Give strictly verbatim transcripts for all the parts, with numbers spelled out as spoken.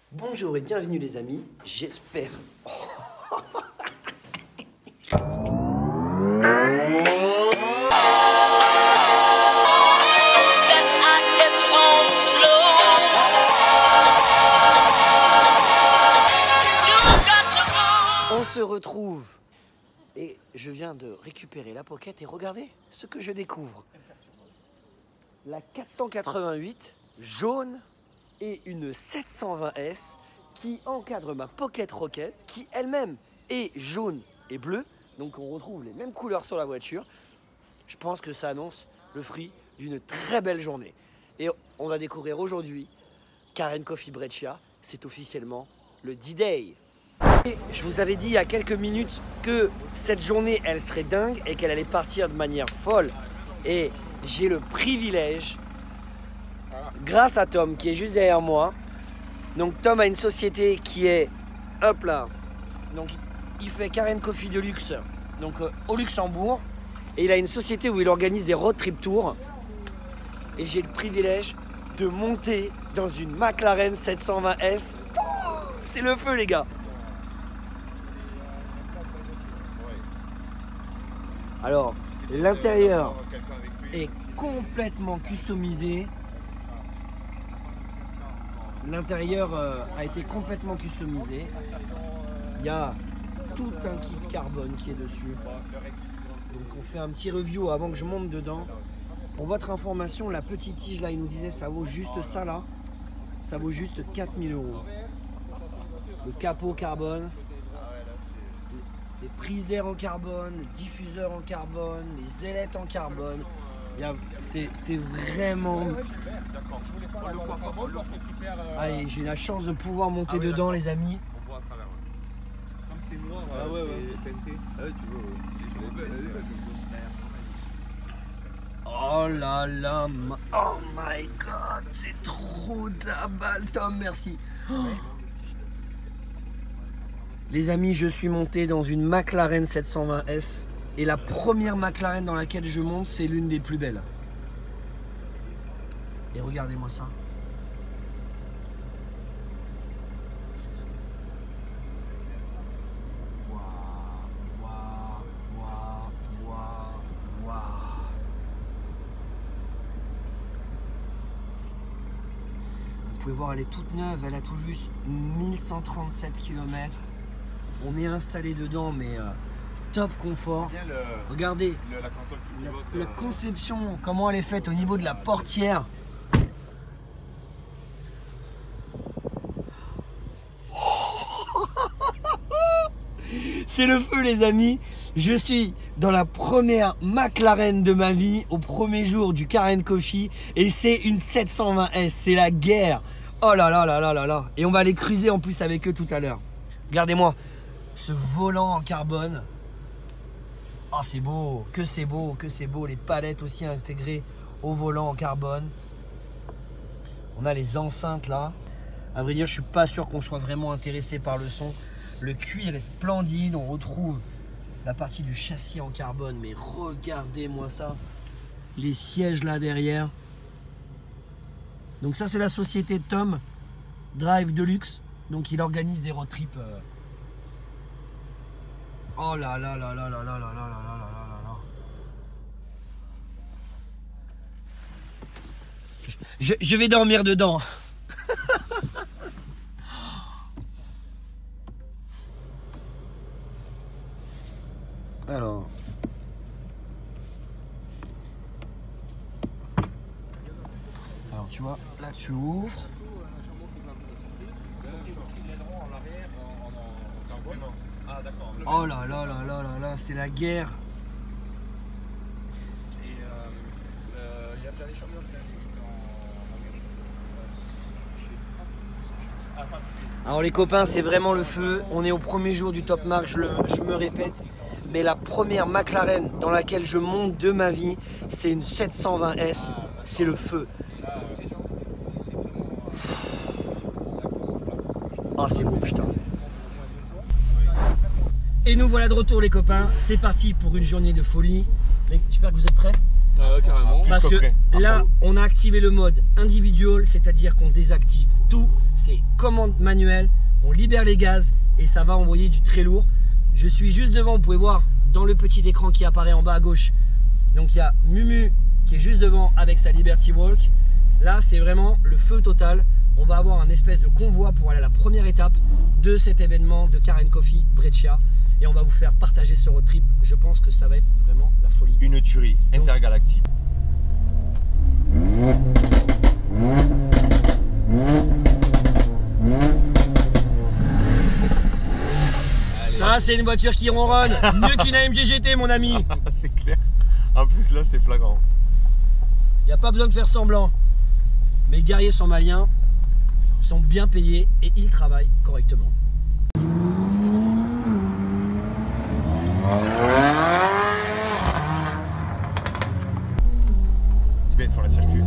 Bonjour et bienvenue les amis, j'espère... Oh. On se retrouve et je viens de récupérer la pocket et regardez ce que je découvre. La quatre cent quatre-vingt-huit jaune et une sept cent vingt S qui encadre ma Pocket Rocket qui elle-même est jaune et bleu. Donc on retrouve les mêmes couleurs sur la voiture. Je pense que ça annonce le fruit d'une très belle journée. Et on va découvrir aujourd'hui Karen Coffee Breccia. C'est officiellement le D-Day. Et je vous avais dit il y a quelques minutes que cette journée elle serait dingue et qu'elle allait partir de manière folle. Et j'ai le privilège, grâce à Tom qui est juste derrière moi. Donc Tom a une société qui est, hop là, donc il fait Karen Coffee de luxe, donc euh, au Luxembourg. Et il a une société où il organise des road trip tours. Et j'ai le privilège de monter dans une McLaren sept cent vingt S. C'est le feu les gars. Alors, l'intérieur est complètement customisé. L'intérieur euh, a été complètement customisé. Il y a tout un kit carbone qui est dessus. Donc on fait un petit review avant que je monte dedans. Pour votre information, la petite tige là, il nous disait ça vaut juste ça là. Ça vaut juste quatre mille euros. Le capot carbone. Les prises d'air en carbone, le diffuseur en carbone, les ailettes en carbone. C'est vraiment... Allez, j'ai la chance de pouvoir monter ah oui, dedans les amis. On voit à travers. Comme c'est noir, ah ouais, ouais. Ah ouais, tu vois. Oh là là, oh my god, c'est trop de la balle, Tom, merci. Oh. Les amis, je suis monté dans une McLaren sept cent vingt S et la première McLaren dans laquelle je monte, c'est l'une des plus belles. Et regardez-moi ça. Waouh, waouh, waouh, waouh, waouh. Vous pouvez voir, elle est toute neuve, elle a tout juste mille cent trente-sept kilomètres. On est installé dedans, mais euh, top confort. Le, Regardez le, la, console qui pivote, la, euh... la conception, comment elle est faite au niveau de la portière. C'est le feu les amis. Je suis dans la première McLaren de ma vie au premier jour du Karen Coffee et c'est une sept cent vingt S. C'est la guerre. Oh là là là là là là. Et on va aller cruiser en plus avec eux tout à l'heure. Regardez-moi. Ce volant en carbone. Oh c'est beau, que c'est beau, que c'est beau. Les palettes aussi intégrées au volant en carbone. On a les enceintes là. À vrai dire, je suis pas sûr qu'on soit vraiment intéressé par le son. Le cuir est splendide. On retrouve la partie du châssis en carbone. Mais regardez-moi ça. Les sièges là derrière. Donc ça c'est la société Tom Drive Deluxe. Donc il organise des road trips. Euh, Oh là là là là là là là là là là là là. Je, je vais dormir dedans. Alors. Alors tu vois, là tu ouvres. Oh là là là là là là, c'est la guerre. Et il euh, euh, y a déjà les champions qui existent en Amérique. Euh, chez Alors les copains, c'est vraiment le feu. On est au premier jour du Top Mark, je, le, je me répète. Mais la première McLaren dans laquelle je monte de ma vie, c'est une sept cent vingt S. C'est le feu. Ah, c'est beau, putain. Et nous voilà de retour les copains, c'est parti pour une journée de folie. J'espère que vous êtes prêts. Euh, carrément. Parce que là, on a activé le mode individual, c'est-à-dire qu'on désactive tout, c'est commande manuelle, on libère les gaz et ça va envoyer du très lourd. Je suis juste devant, vous pouvez voir dans le petit écran qui apparaît en bas à gauche. Donc il y a Mumu qui est juste devant avec sa Liberty Walk. Là c'est vraiment le feu total. On va avoir un espèce de convoi pour aller à la première étape de cet événement de Car and Coffee Brescia. Et on va vous faire partager ce road trip. Je pense que ça va être vraiment la folie. Une tuerie intergalactique. Ça, c'est une voiture qui ronronne. Mieux qu'une A M G G T, mon ami. C'est clair. En plus, là, c'est flagrant. Il n'y a pas besoin de faire semblant. Mes guerriers sont maliens, sont bien payés et ils travaillent correctement. C'est bien de faire le circuit.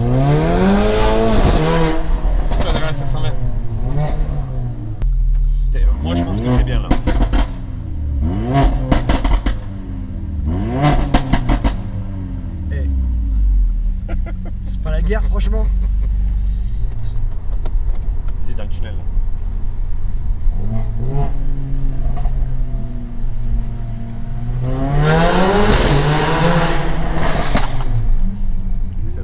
Tu vas à sept cents mètres. Moi, je pense que t'es bien là. Hey. C'est pas la guerre, franchement. Vas-y, dans le tunnel. Excellent.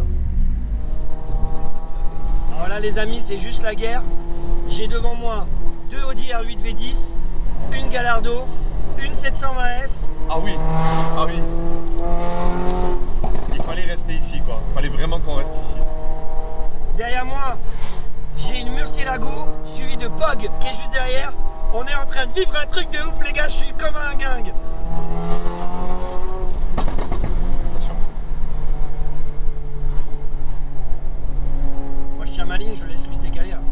Alors là, les amis, c'est juste la guerre. J'ai devant moi deux Audi R huit V dix, une Gallardo, une sept cent vingt S. Ah oui, ah oui. Il fallait rester ici, quoi. Il fallait vraiment qu'on reste ici. Derrière moi, j'ai une Murcielago suivie de Pog qui est juste derrière. On est en train de vivre un truc de ouf, les gars. Je suis comme un gang. Attention. Moi, je tiens ma ligne, je laisse lui se décaler. Là.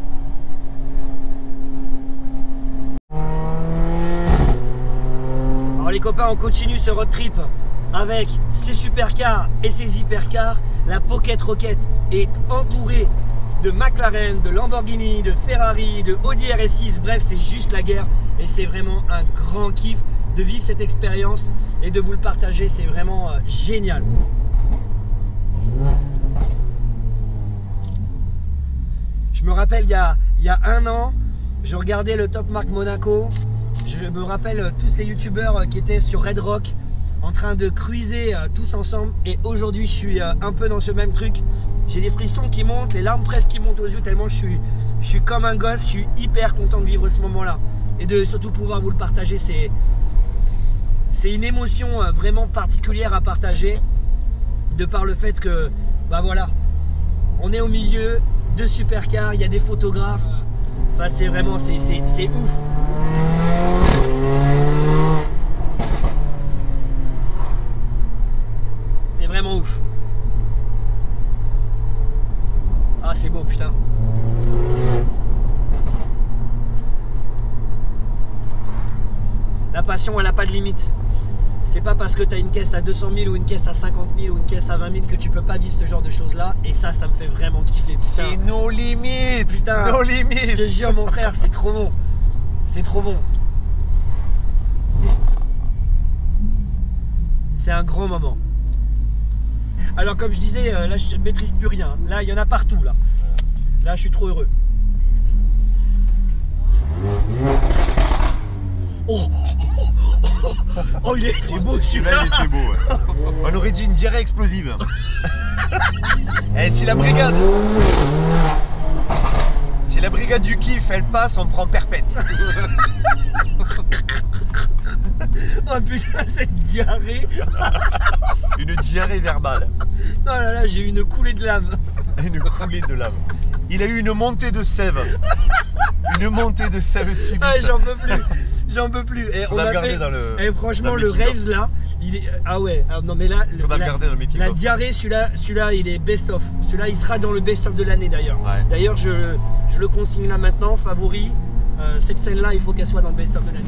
Alors les copains, on continue ce road trip avec ces supercars et ces hypercars. La Pocket Rocket est entourée de McLaren, de Lamborghini, de Ferrari, de Audi R S six. Bref, c'est juste la guerre et c'est vraiment un grand kiff de vivre cette expérience et de vous le partager. C'est vraiment euh, génial. Je me rappelle il y a, il y a un an, je regardais le Top Marque Monaco. Je me rappelle tous ces youtubeurs qui étaient sur Red Rock en train de cruiser tous ensemble. Et aujourd'hui, je suis un peu dans ce même truc. J'ai des frissons qui montent, les larmes presque qui montent aux yeux tellement je suis, je suis comme un gosse. Je suis hyper content de vivre ce moment-là. Et de surtout pouvoir vous le partager. C'est, c'est une émotion vraiment particulière à partager. De par le fait que, bah voilà, on est au milieu de supercars, il y a des photographes. Enfin, c'est vraiment, c'est, c'est, c'est ouf. C'est vraiment ouf. Ah, c'est beau, putain. La passion, elle n'a pas de limite. C'est pas parce que tu as une caisse à deux cent mille ou une caisse à cinquante mille ou une caisse à vingt mille que tu peux pas vivre ce genre de choses là. Et ça, ça me fait vraiment kiffer. C'est nos limites. Putain, nos limites. Je te jure, mon frère, c'est trop bon. C'est trop bon. C'est un grand moment. Alors comme je disais, là je ne maîtrise plus rien. Là, il y en a partout là. Là, je suis trop heureux. Oh, oh, il était beau celui-là. Il était beau. Ouais. On aurait dit une diarrhée explosive. Eh, si la brigade, si la brigade du kiff, elle passe, on prend perpète. Oh putain, cette diarrhée. Une diarrhée verbale. Oh là là, j'ai eu une coulée de lave. Une coulée de lave. Il a eu une montée de sève. Une montée de sève subite. Ah, j'en peux plus. J'en peux plus. Et on, on a a fait... dans le. Et franchement, dans le Raves là, il est. Ah ouais, ah, non mais là. Il faudra la... le garder dans le making La of. diarrhée, celui-là, celui-là, il est best-of. Celui-là, il sera dans le best-of de l'année d'ailleurs. Ouais. D'ailleurs, je, je le consigne là maintenant, favori. Euh, cette scène-là, il faut qu'elle soit dans le best-of de l'année.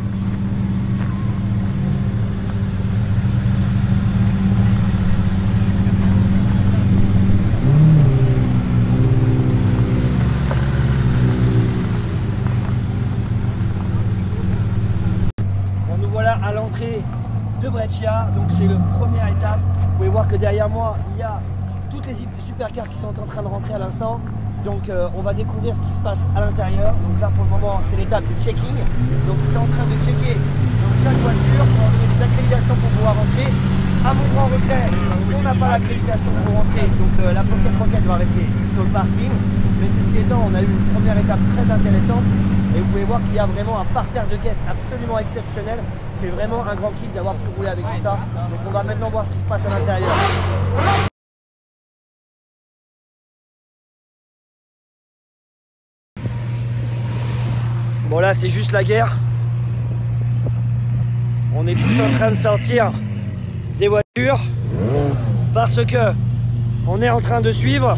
À l'entrée de Brescia, donc c'est la première étape. Vous pouvez voir que derrière moi il y a toutes les supercars qui sont en train de rentrer à l'instant. Donc euh, on va découvrir ce qui se passe à l'intérieur. Donc là pour le moment c'est l'étape de checking. Donc ils sont en train de checker donc, chaque voiture pour donner des accréditations pour pouvoir rentrer. À mon grand regret, on n'a pas l'accréditation pour rentrer. Donc euh, la Pocket Rocket va rester sur le parking. Mais ceci étant, on a eu une première étape très intéressante. Et vous pouvez voir qu'il y a vraiment un parterre de caisse absolument exceptionnel. C'est vraiment un grand kiff d'avoir pu rouler avec tout ça. Donc on va maintenant voir ce qui se passe à l'intérieur. Bon là c'est juste la guerre. On est tous en train de sortir des voitures parce que on est en train de suivre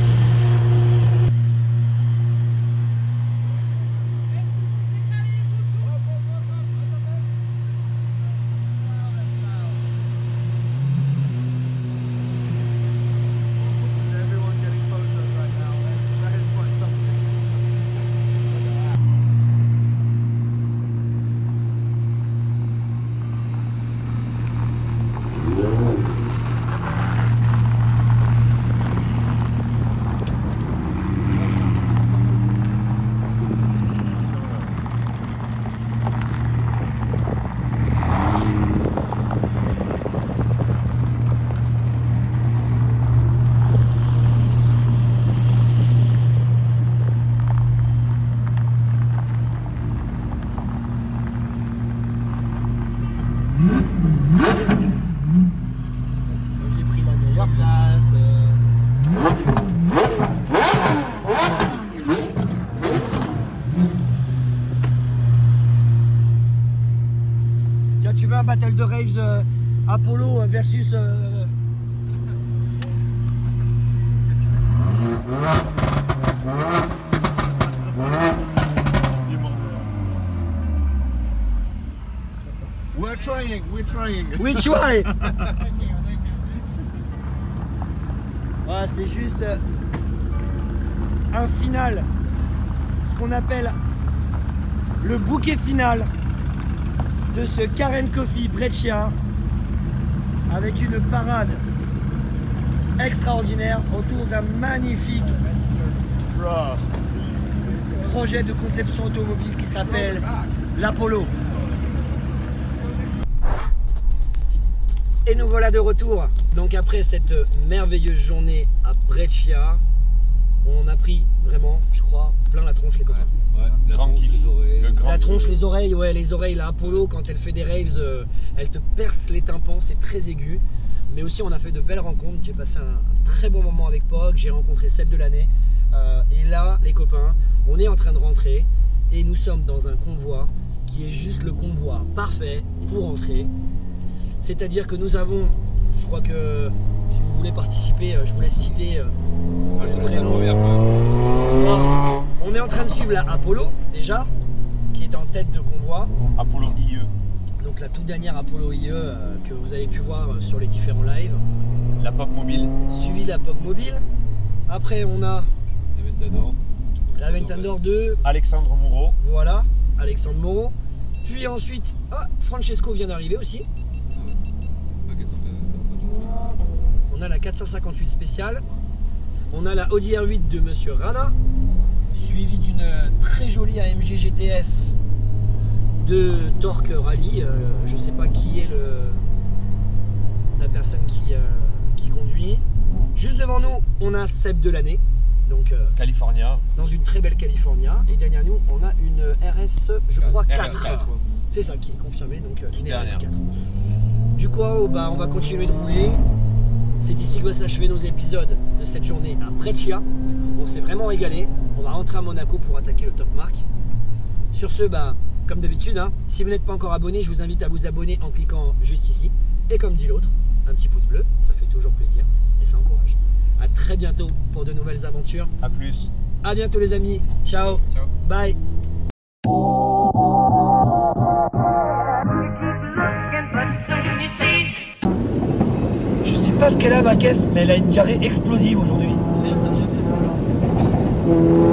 tu veux un battle de raves euh, Apollo versus euh... We're trying, we're trying. We try. Voilà, c'est juste euh, un final, ce qu'on appelle le bouquet final de ce Karen Coffee Breccia avec une parade extraordinaire autour d'un magnifique projet de conception automobile qui s'appelle l'Apollo. Et nous voilà de retour. Donc après cette merveilleuse journée à Breccia, on a pris vraiment, je crois, plein la tronche les copains. Ouais, la Grand tronche, kiff. les oreilles. Le grand La tronche, kiff. les oreilles, ouais, les oreilles, la Apollo, quand elle fait des raves, euh, elle te perce les tympans, c'est très aigu. Mais aussi, on a fait de belles rencontres. J'ai passé un, un très bon moment avec Pog, j'ai rencontré Seb de l'année. Euh, et là, les copains, on est en train de rentrer et nous sommes dans un convoi qui est juste le convoi parfait pour rentrer. C'est-à-dire que nous avons, je crois que si vous voulez participer, je vous laisse citer. Euh, Ah, je te laisse la première, quoi. on est en train de suivre la Apollo déjà, qui est en tête de convoi. Apollo I E. Donc la toute dernière Apollo I E euh, que vous avez pu voir euh, sur les différents lives. La P O C mobile. Suivi la P O C mobile. Après on a Aventador. la Aventador deux, Alexandre Moreau. voilà, Alexandre Moreau. Puis ensuite, ah, Francesco vient d'arriver aussi. Ah, quatre cent cinquante-huit. On a la quatre cent cinquante-huit spéciale. On a la Audi R huit de Monsieur Rana, suivi d'une très jolie A M G G T S de Torque Rally. Euh, je ne sais pas qui est le, la personne qui, euh, qui conduit. Juste devant nous, on a Seb de l'année, donc euh, California. dans une très belle California. Et derrière nous, on a une R S, je crois, quatre. R S quatre. C'est ça qui est confirmé, donc euh, une R S dernière. quatre. Du coup, oh, bah, on va continuer de rouler. C'est ici que va s'achever nos épisodes de cette journée à Breccia. On s'est vraiment régalé. On va rentrer à Monaco pour attaquer le Top Mark. Sur ce, bah, comme d'habitude, hein, si vous n'êtes pas encore abonné, je vous invite à vous abonner en cliquant juste ici. Et comme dit l'autre, un petit pouce bleu, ça fait toujours plaisir et ça encourage. À très bientôt pour de nouvelles aventures. A plus. À bientôt les amis. Ciao. Ciao. Bye. Je sais pas ce qu'elle a ma caisse, mais elle a une diarrhée explosive aujourd'hui.